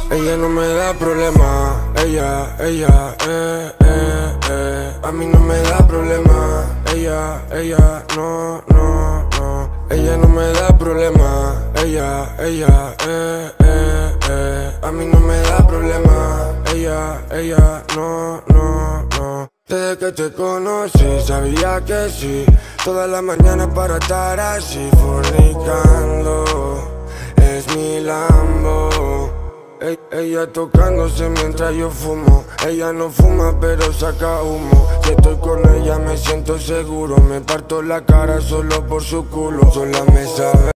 Ella no me da problema. Ella, a mí no me da problema. Ella, no, no, no. Ella no me da problema. Ella, a mí no me da problema. Ella, no, no, no. Desde que te conocí sabía que sí. Toda la mañana para estar así fornicando. Es mi Lambo. Ella tocándose mientras yo fumo. Ella no fuma pero saca humo. Si estoy con ella me siento seguro. Me parto la cara solo por su culo. Sola me sabe